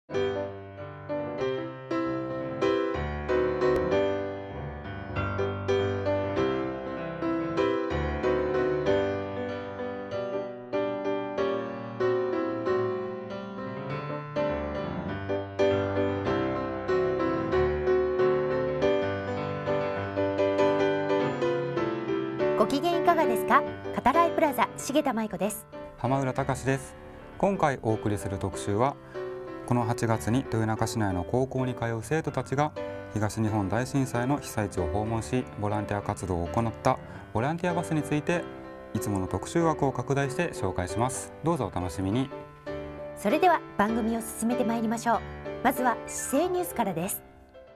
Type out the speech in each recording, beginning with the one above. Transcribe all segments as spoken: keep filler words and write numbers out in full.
ご機嫌いかがですか。カタライプラザ重田舞子です。 浜浦隆です。今回お送りする特集は、このはちがつに豊中市内の高校に通う生徒たちが東日本大震災の被災地を訪問し、ボランティア活動を行ったボランティアバスについて、いつもの特集枠を拡大して紹介します。どうぞお楽しみに。 それでは番組を進めてまいりましょう。まずは市政ニュースからです。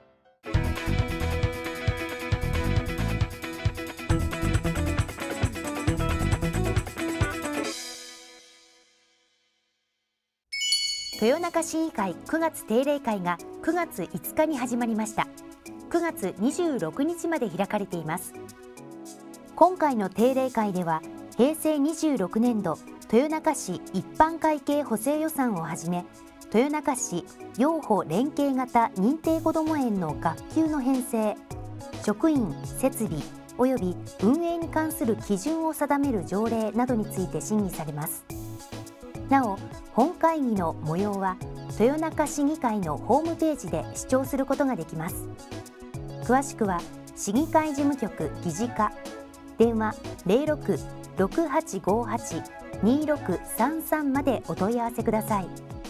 豊中市議会くがつ定例会がくがついつかに始まりました。くがつにじゅうろくにちまで開かれています。今回の定例会では、へいせいにじゅうろくねんど豊中市一般会計補正予算をはじめ、豊中市幼保連携型認定こども園の学級の編成、職員、設備および運営に関する基準を定める条例などについて審議されます。なお、本会議の模様は豊中市議会のホームページで視聴することができます。詳しくは市議会事務局議事課、電話 ゼロろく ろくはちごはち にろくさんさん までお問い合わせください。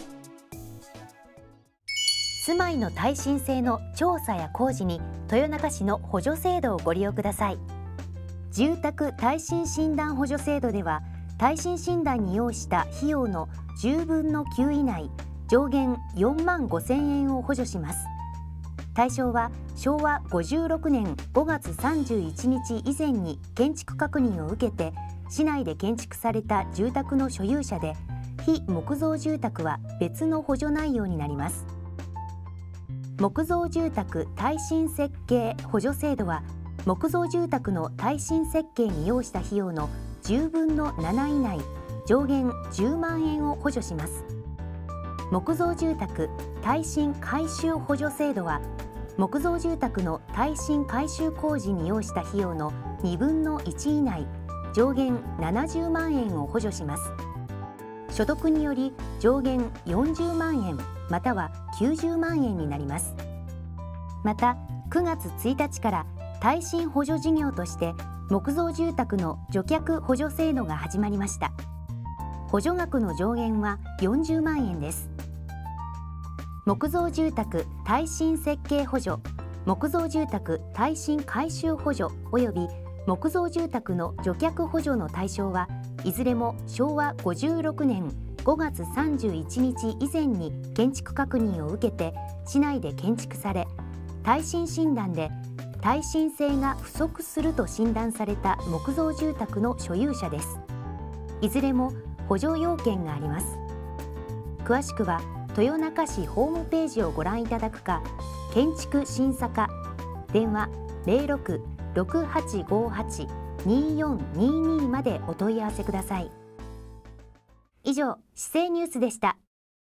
住まいの耐震性の調査や工事に豊中市の補助制度をご利用ください。住宅耐震診断補助制度では、耐震診断に要した費用のじゅうぶんのきゅう以内、上限よんまんごせんえんを補助します。対象はしょうわごじゅうろくねんごがつさんじゅういちにち以前に建築確認を受けて市内で建築された住宅の所有者で、非木造住宅は別の補助内容になります。木造住宅耐震設計補助制度は、木造住宅の耐震設計に要した費用のじゅうぶんのなな以内、上限じゅうまんえんを補助します。木造住宅耐震改修補助制度は、木造住宅の耐震改修工事に要した費用のにぶんのいち以内、上限ななじゅうまんえんを補助します。所得により上限よんじゅうまんえんまたはきゅうじゅうまんえんになります。またくがつついたちから耐震補助事業として木造住宅の除却補助制度が始まりました。補助額の上限はよんじゅうまんえんです。木造住宅耐震設計補助、木造住宅耐震改修補助および木造住宅の除却補助の対象は、いずれもしょうわごじゅうろくねんごがつさんじゅういちにち以前に建築確認を受けて市内で建築され、耐震診断で耐震性が不足すると診断された木造住宅の所有者です。いずれも補助要件があります。詳しくは豊中市ホームページをご覧いただくか、建築審査課、電話 ゼロろく ろくはちごはち によんにに までお問い合わせください。以上、市政ニュースでした。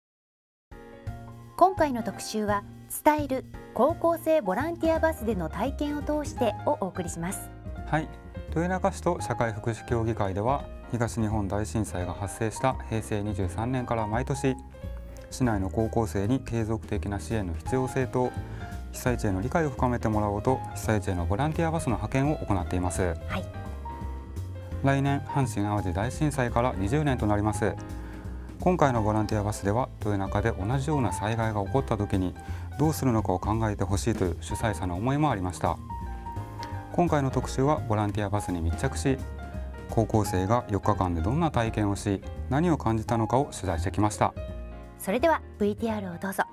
今回の特集は、伝える高校生ボランティアバスでの体験を通してをお送りします。 はい、豊中市と社会福祉協議会では、東日本大震災が発生したへいせいにじゅうさんねんから毎年、市内の高校生に継続的な支援の必要性と被災地への理解を深めてもらおうと、被災地へのボランティアバスの派遣を行っています。はい、来年阪神・淡路大震災からにじゅうねんとなります。今回のボランティアバスでは、豊中で同じような災害が起こった時にどうするのかを考えてほしいという主催者の思いもありました。今回の特集はボランティアバスに密着し、高校生がよっかかんでどんな体験をし、何を感じたのかを取材してきました。 それでは ブイティーアール をどうぞ。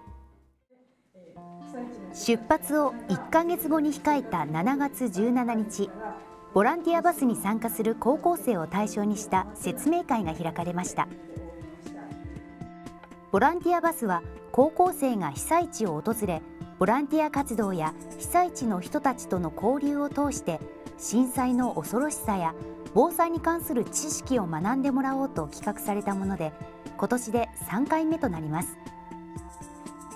出発をいっかげつごに控えたしちがつじゅうしちにち、ボランティアバスに参加する高校生を対象にした説明会が開かれました。ボランティアバスは高校生が被災地を訪れ、ボランティア活動や被災地の人たちとの交流を通して震災の恐ろしさや防災に関する知識を学んでもらおうと企画されたもので、今年でさんかいめとなります。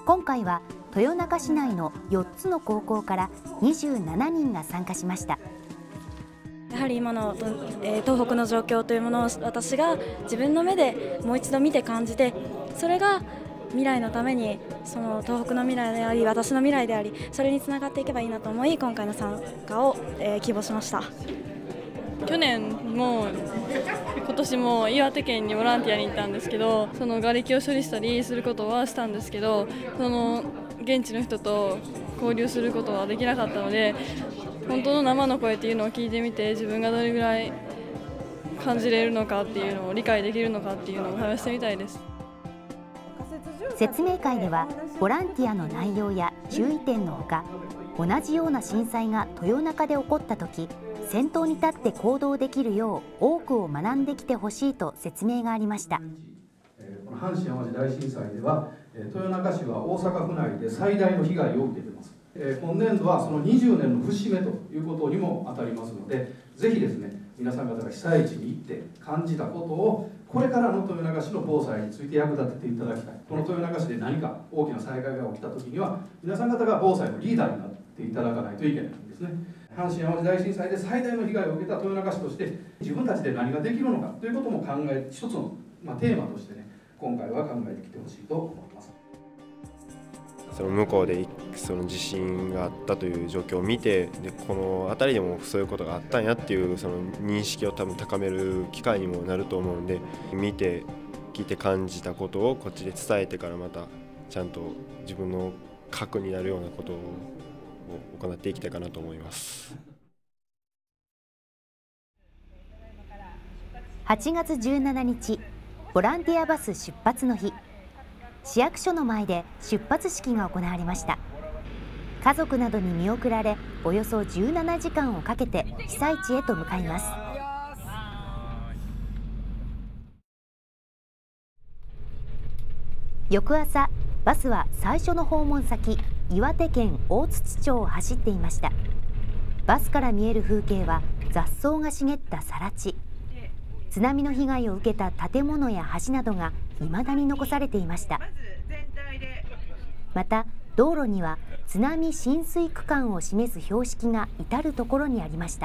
今回は豊中市内のよっつの高校からにじゅうななにんが参加しました。 やはり今の、えー、東北の状況というものを私が自分の目でもう一度見て感じて、それが未来のために、その東北の未来であり私の未来であり、それにつながっていけばいいなと思い、今回の参加を、えー、希望しました。 去年も今年も岩手県にボランティアに行ったんですけど、その瓦礫を処理したりすることはしたんですけど、その現地の人と交流することはできなかったので、本当の生の声っていうのを聞いてみて、自分がどれぐらい感じれるのかっていうのを理解できるのかっていうのを試してみたいです。 説明会ではボランティアの内容や注意点のほか、同じような震災が豊中で起こった時、先頭に立って行動できるよう多くを学んできてほしいと説明がありました。 この阪神・淡路大震災では豊中市は大阪府内で最大の被害を受けています。今年度はそのにじゅうねんの節目ということにも当たりますので、ぜひですね、皆さん方が被災地に行って感じたことをこれからの豊中市の防災について役立てていただきたい。この豊中市で何か大きな災害が起きたときには、皆さん方が防災のリーダーになっていただかないといけないんですね。阪神・淡路大震災で最大の被害を受けた豊中市として、自分たちで何ができるのかということも考え、一つの、まあ、テーマとしてね、今回は考えてきてほしいと思います。 その向こうでその地震があったという状況を見て、でこの辺りでもそういうことがあったんやっていうその認識を多分高める機会にもなると思うんで、見て聞いて感じたことをこっちで伝えてから、またちゃんと自分の核になるようなことを行っていきたいかなと思います。 はちがつじゅうしちにち、ボランティアバス出発の日。市役所の前で出発式が行われました。家族などに見送られ、およそじゅうななじかんをかけて被災地へと向かいます。翌朝、バスは最初の訪問先、岩手県大槌町を走っていました。バスから見える風景は雑草が茂った更地。津波の被害を受けた建物や橋などが未だに残されていました。また道路には津波浸水区間を示す標識が至る所にありました。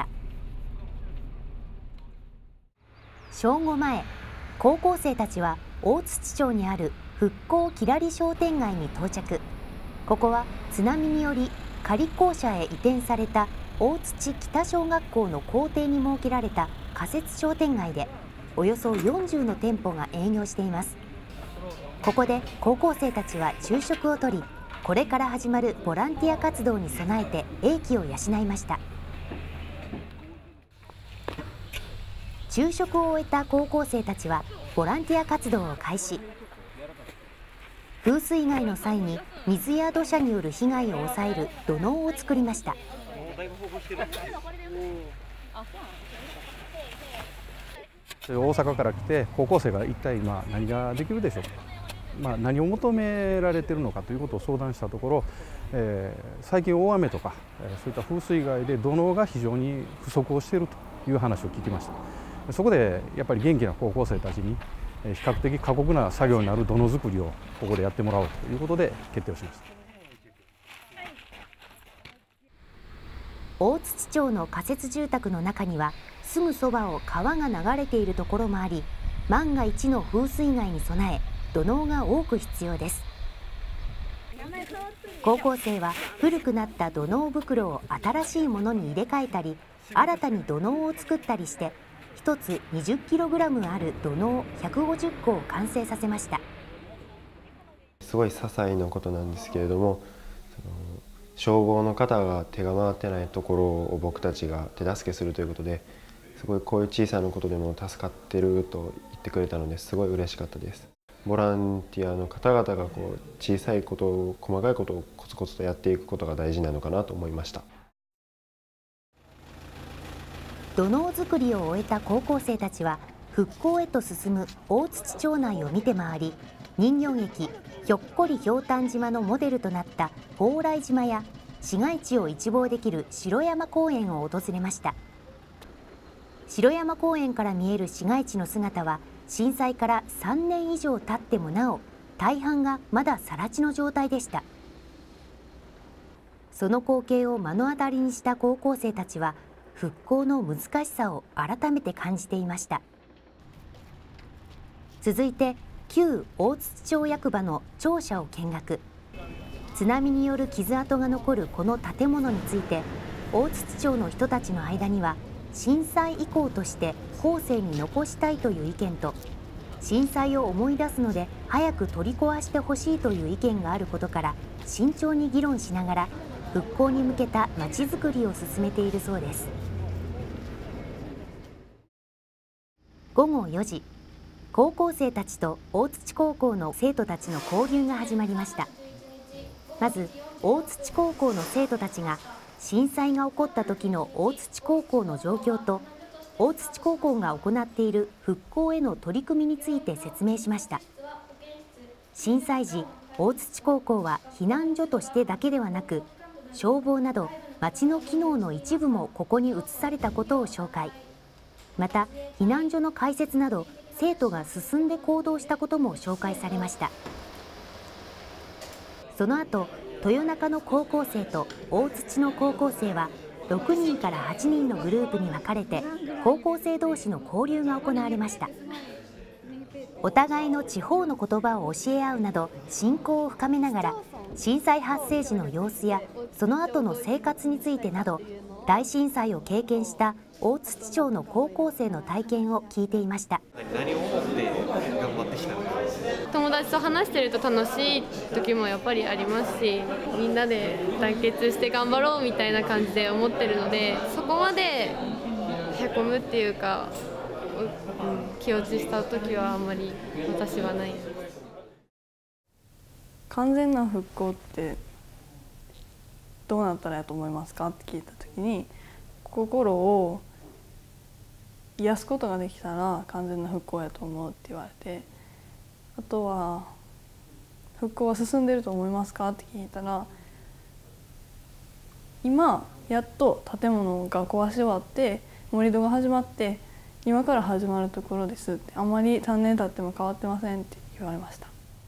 正午前、高校生たちは大槌町にある復興きらり商店街に到着。ここは津波により仮校舎へ移転された大槌北小学校の校庭に設けられた仮設商店街で、およそよんじゅうの店舗が営業しています。ここで高校生たちは昼食をとり、これから始まるボランティア活動に備えて英気を養いました。昼食を終えた高校生たちはボランティア活動を開始。風水害の際に水や土砂による被害を抑える土のうを作りました。 大阪から来て高校生が一体今何ができるでしょうか、まあ、何を求められているのかということを相談したところ、えー、最近大雨とか、えー、そういった風水害で土のうが非常に不足をしているという話を聞きました。そこでやっぱり元気な高校生たちに比較的過酷な作業になる土のう作りをここでやってもらおうということで決定をしました。 大槌町の仮設住宅の中にはすぐそばを川が流れているところもあり、万が一の風水害に備え土のうが多く必要です。高校生は古くなった土のう袋を新しいものに入れ替えたり、新たに土のうを作ったりして、ひとつ にじゅっキログラム ある土のうひゃくごじゅっこを完成させました。 すごい些細なことなんですけれども、その消防の方が手が回ってないところを僕たちが手助けするということで、すごいこういう小さなことでも助かってると言ってくれたので、すごい嬉しかったです。ボランティアの方々がこう小さいことを、細かいことをコツコツとやっていくことが大事なのかなと思いました。 土のう作りを終えた高校生たちは復興へと進む大槌町内を見て回り、人形劇ひょっこりひょうたん島のモデルとなった蓬莱島や市街地を一望できる城山公園を訪れました。城山公園から見える市街地の姿は震災からさんねん以上経ってもなお大半がまだ更地の状態でした。その光景を目の当たりにした高校生たちは復興の難しさを改めて感じていました。続いて旧大槌町役場の庁舎を見学。津波による傷跡が残るこの建物について、大槌町の人たちの間には震災遺構として後世に残したいという意見と、震災を思い出すので早く取り壊してほしいという意見があることから、慎重に議論しながら復興に向けたまちづくりを進めているそうです。ごごよじ、高校生たちと大槌高校の生徒たちの交流が始まりました。まず大槌高校の生徒たちが震災が起こった時の大槌高校の状況と、大槌高校が行っている復興への取り組みについて説明しました。震災時、大槌高校は避難所としてだけではなく、消防など町の機能の一部もここに移されたことを紹介。また避難所の開設など生徒が進んで行動したことも紹介されました。その後、豊中の高校生と大槌の高校生はろくにんからはちにんのグループに分かれて高校生同士の交流が行われました。お互いの地方の言葉を教え合うなど親交を深めながら、震災発生時の様子やその後の生活についてなど、大震災を経験した大槌町の高校生の体験を聞いていました。 何を思って頑張ってきたのか。友達と話してると楽しい時もやっぱりありますし、みんなで団結して頑張ろうみたいな感じで思ってるので、そこまでへこむっていうか、うん、気落ちした時はあんまり私はない。 完全な復興ってどうなったらやと思いますかって聞いた時に、心を癒すことができたら完全な復興やと思うって言われて、あとは復興は進んでると思いますかって聞いたら、今やっと建物が壊し終わって盛り土が始まって今から始まるところですって、あんまりさんねん経っても変わってませんって言われました。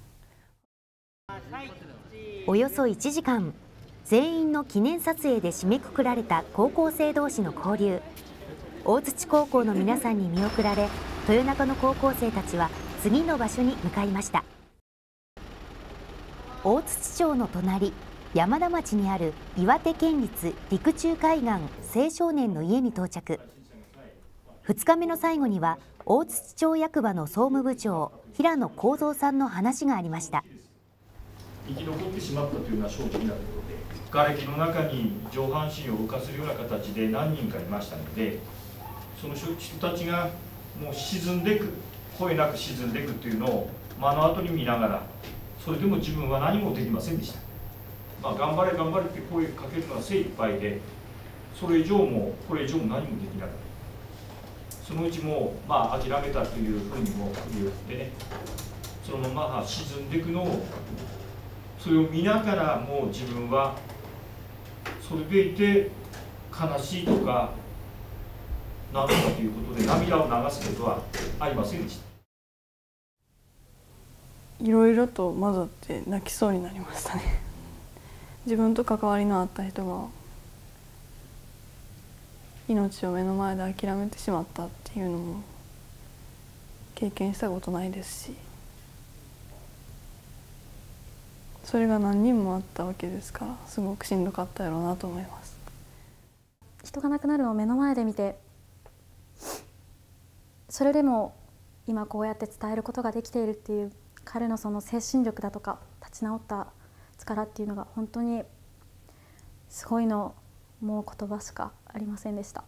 およそいちじかん、全員の記念撮影で締めくくられた高校生同士の交流。大槌高校の皆さんに見送られ、豊中の高校生たちは次の場所に向かいました。大槌町の隣、山田町にある岩手県立陸中海岸青少年の家に到着。ふつかめの最後には大槌町役場の総務部長平野幸三さんの話がありました。 生き残ってしまったというのは正直なところで、瓦礫の中に上半身を浮かせるような形で何人かいましたので、その人たちがもう沈んでいく、声なく沈んでいくというのを目の当たりに見ながら、それでも自分は何もできませんでした。まあ、頑張れ頑張れって声をかけるのは精一杯で、それ以上もこれ以上も何もできなかった。そのうちもう、まあ、諦めたというふうにも言ってね、そのまま沈んでいくのを、それを見ながらもう自分はそれでいて悲しいとか何とかということで涙を流すことはありませんでした。 いろいろと混ざって泣きそうになりましたね。自分と関わりのあった人が命を目の前で諦めてしまったっていうのも経験したことないですし、それが何人もあったわけですから、すごくしんどかったやろうなと思います。 人が亡くなるのを目の前で見て、それでも今こうやって伝えることができているっていう彼のその精神力だとか立ち直った力っていうのが本当にすごいの、もう言葉しかありませんでした。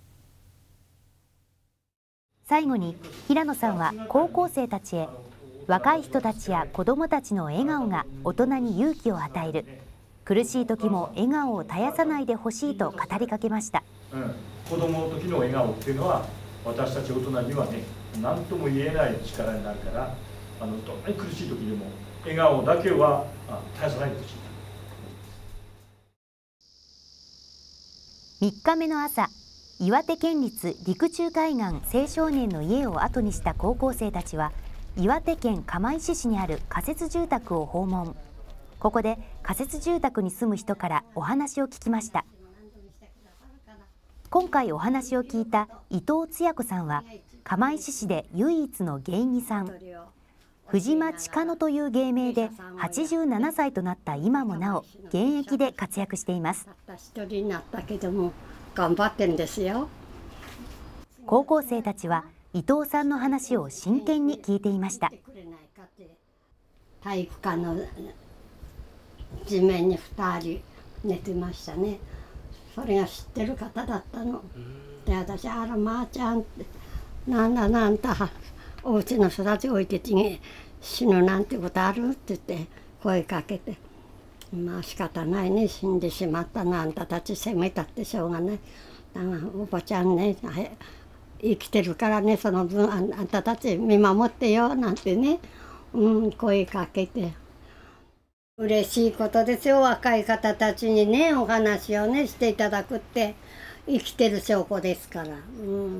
最後に平野さんは高校生たちへ、若い人たちや子どもたちの笑顔が大人に勇気を与える、苦しい時も笑顔を絶やさないでほしいと語りかけました。 うん、子どもの時の笑顔っていうのは私たち大人にはね、何とも言えない力になるから、あのどんなに苦しい時でも笑顔だけは絶やさないでほしい。 みっかめの朝、岩手県立陸中海岸青少年の家を後にした高校生たちは、 岩手県釜石市にある仮設住宅を訪問。ここで仮設住宅に住む人からお話を聞きました。今回お話を聞いた伊藤つや子さんは釜石市で唯一の芸妓さん、藤間千佳乃という芸名ではちじゅうななさいとなった今もなお現役で活躍しています。 一人になったけども頑張ってるんですよ。 高校生たちは伊藤さんの話を真剣に聞いていました。 体育館の地面にふたり寝てましたね。それが知ってる方だったの。で私「あらまーちゃん」って「なんだなんだお家の人たち置いてちに死ぬなんてことある?」って言って声かけて「まあ仕方ないね、死んでしまったのあんたたち責めたってしょうがない。だからおばちゃんね生きてるからね、その分あんたたち見守ってよ」なんてね、うん、声かけて。嬉しいことですよ、若い方たちにねお話をねしていただくって生きてる証拠ですから、うん、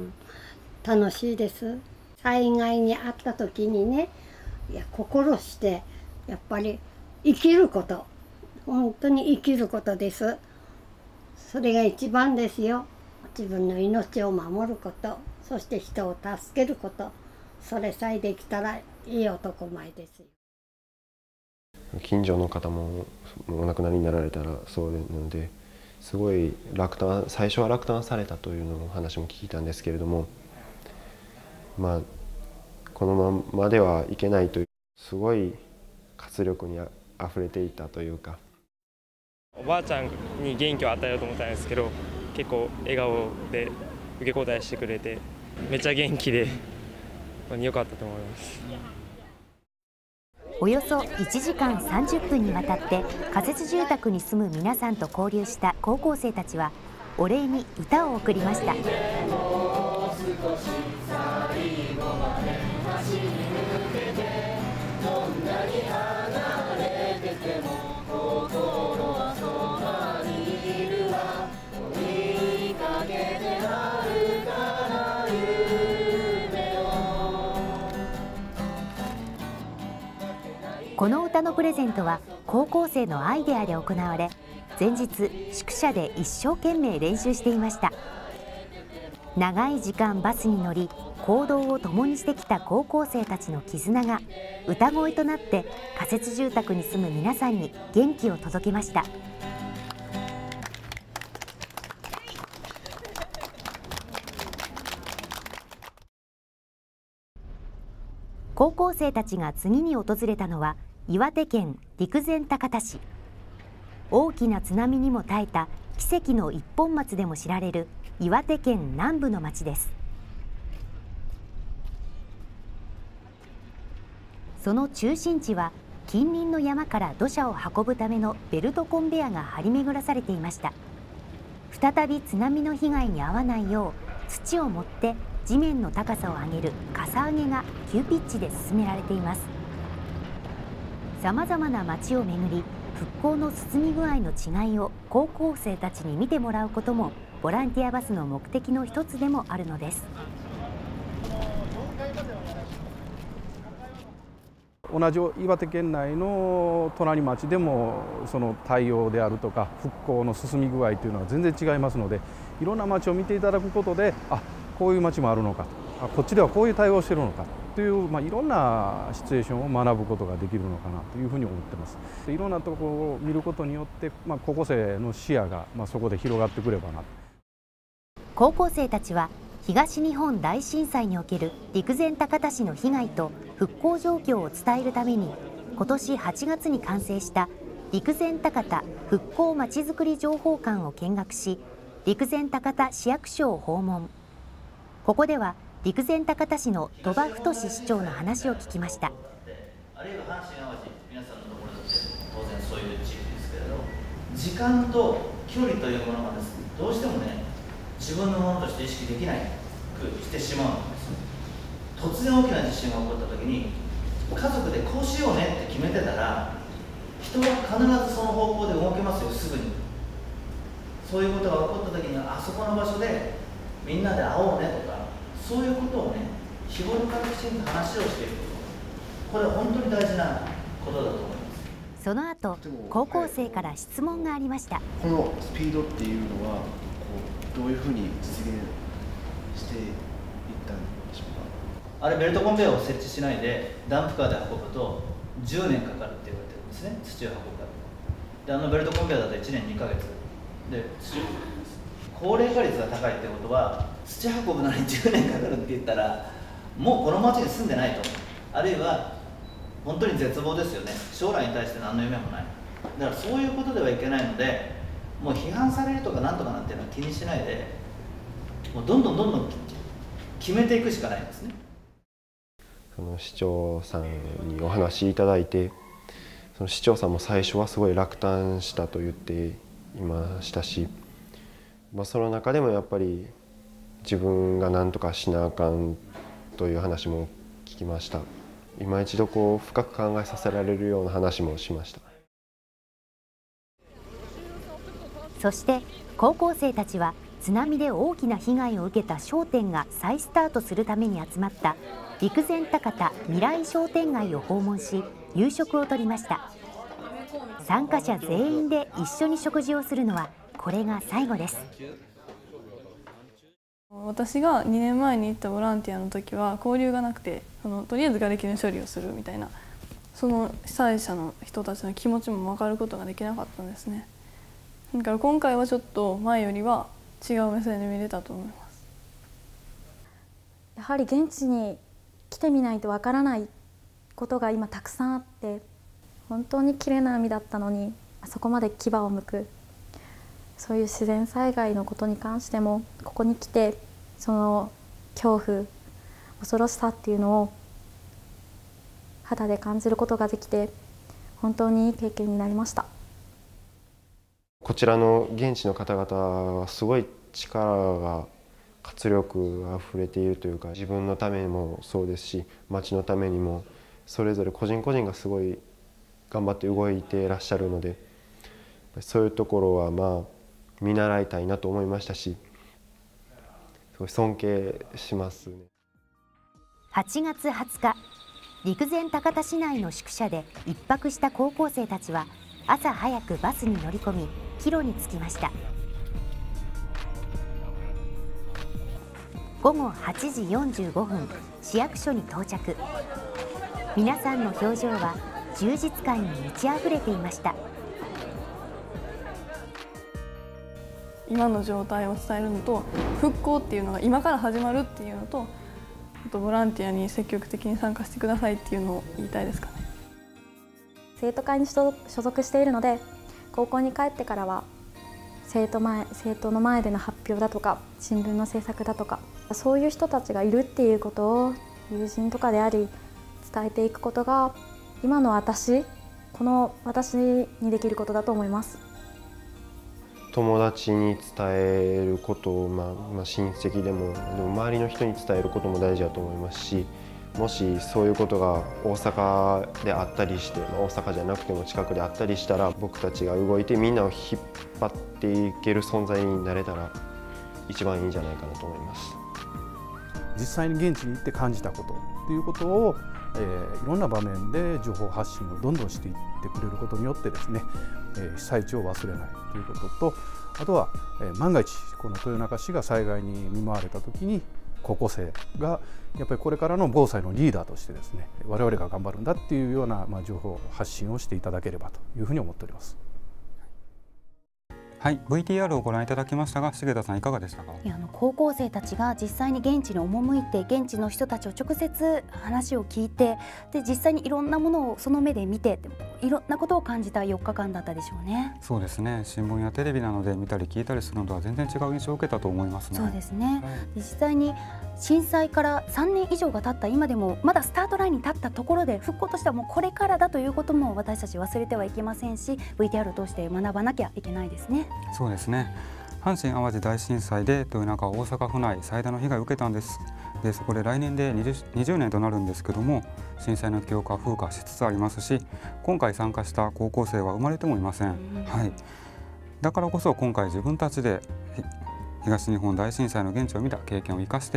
楽しいです。災害に遭った時にね、いや心してやっぱり生きること、本当に生きることです。それが一番ですよ。自分の命を守ること、そして人を助けること、それさえできたらいい男前ですよ。 近所の方もお亡くなりになられたらそうなので、すごい落胆、最初は落胆されたというのの話も聞いたんですけれども、まあこのままではいけないという、すごい活力にあふれていたというか。 おばあちゃんに元気を与えようと思ったんですけど、結構笑顔で受け答えしてくれて、めっちゃ元気で良かったと思います。 およそいちじかんさんじゅっぷんにわたって仮設住宅に住む皆さんと交流した高校生たちはお礼に歌を贈りました。この歌のプレゼントは高校生のアイデアで行われ、前日宿舎で一生懸命練習していました。長い時間バスに乗り行動を共にしてきた高校生たちの絆が歌声となって仮設住宅に住む皆さんに元気を届けました。高校生たちが次に訪れたのは岩手県陸前高田市。大きな津波にも耐えた奇跡の一本松でも知られる岩手県南部の町です。その中心地は近隣の山から土砂を運ぶためのベルトコンベヤが張り巡らされていました。再び津波の被害に遭わないよう土を盛って地面の高さを上げるかさ上げが急ピッチで進められています。さまざまな町を巡り復興の進み具合の違いを高校生たちに見てもらうこともボランティアバスの目的の一つでもあるのです。 同じ岩手県内の隣町でもその対応であるとか復興の進み具合というのは全然違いますので、いろんな町を見ていただくことで、あ、こういう町もあるのか、あ、こっちではこういう対応をしているのかという、まあ、いろんなシチュエーションを学ぶことができるのかなというふうに思っています。いろんなところを見ることによって、まあ、高校生の視野が、まあ、そこで広がってくればな。 高校生たちは東日本大震災における陸前高田市の被害と復興状況を伝えるために今年はちがつに完成した陸前高田復興まちづくり情報館を見学し、陸前高田市役所を訪問。ここでは陸前高田市の鳥羽太市長の話を聞きました。 あるいは阪神・淡路、皆さんのところだって当然そういう地域ですけれど、時間と距離というものがですね、どうしてもね自分のものとして意識できないくしてしまうんです。突然大きな地震が起こった時に家族でこうしようねって決めてたら、人は必ずその方向で動けますよ、すぐに。そういうことが起こった時にはあそこの場所でみんなで会おうねとか、そういうことをね日頃からきちんと話をしていくここれは本当に大事なことだと思います。 その後、高校生から質問がありました。 このスピードっていうのはこうどういうふうに実現していったんでしょうか。 あれベルトコンベヤーを設置しないでダンプカーで運ぶとじゅうねんかかるって言われてるんですね、土を運ぶからで、あのベルトコンベヤーだといちねんにかげつで土を運びます。高齢化率が高いってことは土運ぶのにじゅうねんかかるって言ったらもうこの町に住んでないと、あるいは本当に絶望ですよね。将来に対して何の夢もない。だからそういうことではいけないので、もう批判されるとかなんとかなんていうのは気にしないで、もうどんどんどんどん決めていくしかないんですね。 その市長さんにお話しいただいて、その市長さんも最初はすごい落胆したと言っていましたし、まあ、その中でもやっぱり自分が何とかしなあかんという話も聞きました。今一度こう深く考えさせられるような話もしました。 そして高校生たちは津波で大きな被害を受けた商店が再スタートするために集まった陸前高田未来商店街を訪問し、夕食をとりました。参加者全員で一緒に食事をするのはこれが最後です。 私がにねんまえに行ったボランティアの時は交流がなくて、そのとりあえず瓦礫の処理をするみたいな、その被災者の人たちの気持ちも分かることができなかったんですね。だから今回はちょっと前よりは違う目線で見れたと思います。 やはり現地に来てみないとわからないことが今たくさんあって、本当に綺麗な海だったのにあそこまで牙をむく、そういう自然災害のことに関してもここに来てその恐怖恐ろしさっていうのを肌で感じることができて、本当にいい経験になりました。 こちらの現地の方々はすごい力が活力あふれているというか、自分のためにもそうですし町のためにもそれぞれ個人個人がすごい頑張って動いていらっしゃるので、そういうところはまあ見習いたいなと思いましたし、すごい尊敬しますね。 はちがつはつか、陸前高田市内の宿舎で一泊した高校生たちは朝早くバスに乗り込み帰路に着きました。ごごはちじよんじゅうごふん、市役所に到着。皆さんの表情は充実感に満ち溢れていました。 今の状態を伝えるのと、復興っていうのが今から始まるっていうのと、あとボランティアに積極的に参加してくださいっていうのを言いたいですかね。 生徒会に所属しているので、高校に帰ってからは生徒前、生徒の前での発表だとか新聞の制作だとか、そういう人たちがいるっていうことを友人とかであり伝えていくことが今の私、この私にできることだと思います。 友達に伝えることを、まあ、まあ親戚でもでも周りの人に伝えることも大事だと思いますし、もしそういうことが大阪であったりして、まあ、大阪じゃなくても近くであったりしたら、僕たちが動いてみんなを引っ張っていける存在になれたら一番いいんじゃないかなと思います。 実際に現地に行って感じたことということを、えー、いろんな場面で情報発信をどんどんしていってくれることによってですね、えー、被災地を忘れないということと、あとは、えー、万が一この豊中市が災害に見舞われた時に高校生がやっぱりこれからの防災のリーダーとしてですね、我々が頑張るんだっていうような、まあ、情報発信をしていただければというふうに思っております。 はい、ブイティーアール をご覧いただきましたが、重田さんいかがでしたか。 いや、あの高校生たちが実際に現地に赴いて、現地の人たちを直接話を聞いて、で実際にいろんなものをその目で見て、いろんなことを感じたよっかかんだったでしょうね。 そうですね。新聞やテレビなどで見たり聞いたりするのとは全然違う印象を受けたと思いますね。 そうですね。実際に震災からさんねん以上が経った今でも、まだスタートラインに立ったところで、復興としてはもうこれからだということも私たち忘れてはいけませんし、 ブイティーアール を通して学ばなきゃいけないですね。 そうですね。阪神・淡路大震災で豊中大阪府内最大の被害を受けたんです。でそこで来年で 20, 20年となるんですけども、震災の記憶は風化しつつありますし、今回参加した高校生は生まれてもいません、はい、だからこそ今回自分たちで東日本大震災の現地を見た経験を生かして、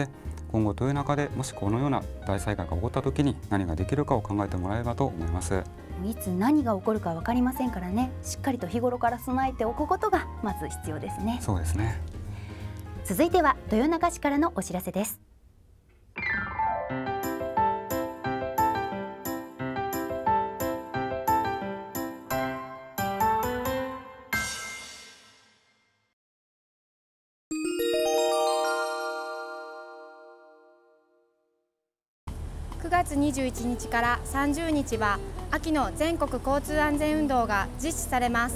今後豊中でもしこのような大災害が起こった時に何ができるかを考えてもらえればと思います。 いつ何が起こるか分かりませんからね、しっかりと日頃から備えておくことがまず必要ですね。 そうですね。 続いては豊中市からのお知らせです。 くがつにじゅういちにちからさんじゅうにちは秋の全国交通安全運動が実施されます。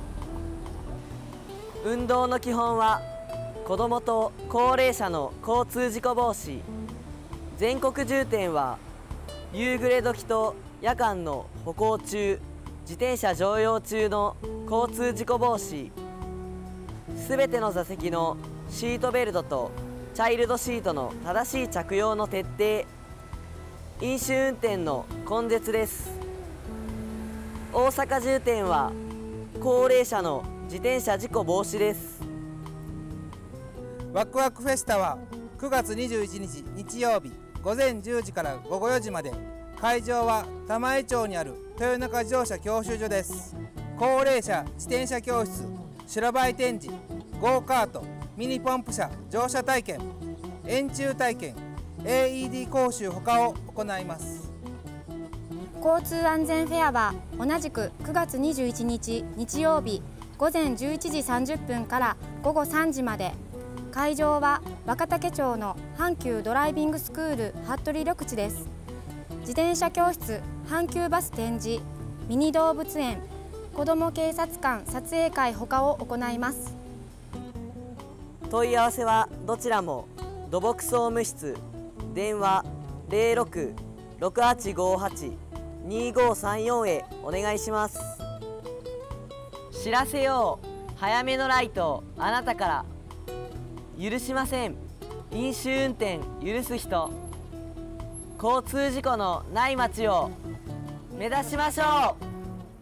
運動の基本は子どもと高齢者の交通事故防止。全国重点は夕暮れ時と夜間の歩行中、自転車乗用中の交通事故防止。すべての座席のシートベルトとチャイルドシートの正しい着用の徹底。飲酒運転の根絶です。大阪重点は高齢者の自転車事故防止です。 ワクワクフェスタはくがつにじゅういちにち日曜日ごぜんじゅうじからごごよじまで、会場は玉井町にある豊中自動車教習所です。高齢者自転車教室、白バイ展示、ゴーカート、ミニポンプ車乗車体験、円柱体験、エーイーディー 講習ほかを行います。 交通安全フェアは同じくくがつにじゅういちにち日曜日ごぜんじゅういちじさんじゅっぷんからごごさんじまで、会場は若竹町の阪急ドライビングスクール服部緑地です。自転車教室、阪急バス展示、ミニ動物園、子ども警察官撮影会ほかを行います。 問い合わせはどちらも土木総務室、電話 ゼロろく ろくはちごはち にごさんよん へお願いします。知らせよう、早めのライト、あなたから。許しません、飲酒運転許す人。交通事故のない街を目指しましょう。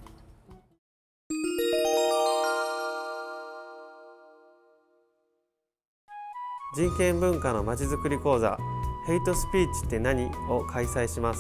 人権文化のまちづくり講座ヘイトスピーチって何を開催します。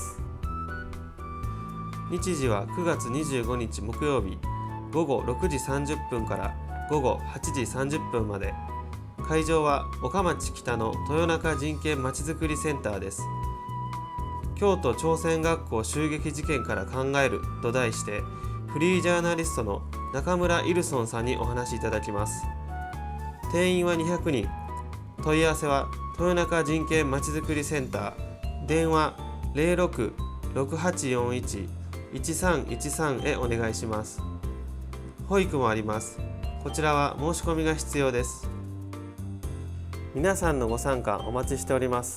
日時はくがつにじゅうごにち木曜日ごごろくじさんじゅっぷんからごごはちじさんじゅっぷんまで。会場は岡町北の豊中人権まちづくりセンターです。京都朝鮮学校襲撃事件から考えると題して、フリージャーナリストの中村イルソンさんにお話しいただきます。定員はにひゃくにん。問い合わせは豊中人権まちづくりセンター、電話 ゼロろく ろくはちよんいち いちさんいちさん へお願いします。保育もあります。こちらは申し込みが必要です。皆さんのご参加お待ちしております。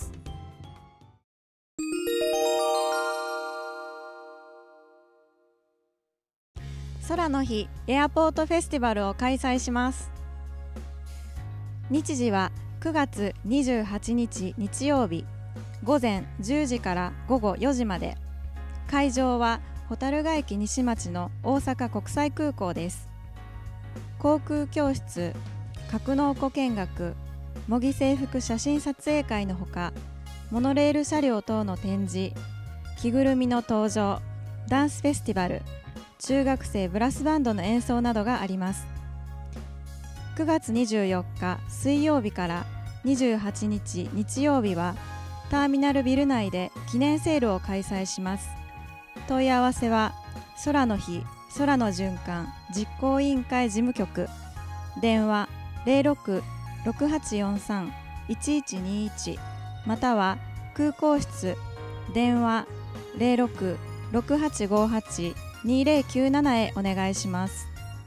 空の日エアポートフェスティバルを開催します。日時はくがつにじゅうはちにち日曜日ごぜんじゅうじからごごよじまで。会場は蛍ヶ駅西町の大阪国際空港です。航空教室、格納庫見学、模擬制服写真撮影会のほか、モノレール車両等の展示、着ぐるみの登場、ダンスフェスティバル、中学生ブラスバンドの演奏などがあります。くがつにじゅうよっか水曜日からにじゅうはちにち日曜日はターミナルビル内で記念セールを開催します。問い合わせは空の日空の循環実行委員会事務局、電話 ゼロろく ろくはちよんさん いちいちにいち または空港室、電話 ゼロろく ろくはちごはち にぜろきゅうなな へお願いします。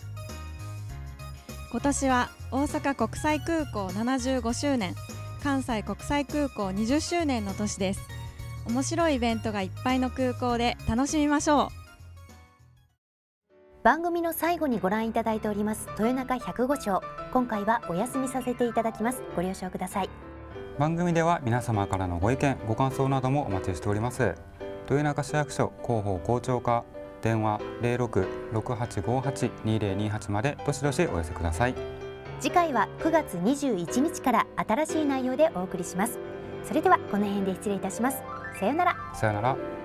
今年は大阪国際空港ななじゅうごしゅうねん、関西国際空港にじゅっしゅうねんの年です。面白いイベントがいっぱいの空港で楽しみましょう。 番組の最後にご覧いただいております豊中ひゃくごちょう、今回はお休みさせていただきます。ご了承ください。 番組では皆様からのご意見ご感想などもお待ちしております。豊中市役所広報校長課、電話 ゼロろく ろくはちごはち にぜろにはち までどしどしお寄せください。 次回はくがつにじゅういちにちから新しい内容でお送りします。 それではこの辺で失礼いたします。さようなら。 さようなら。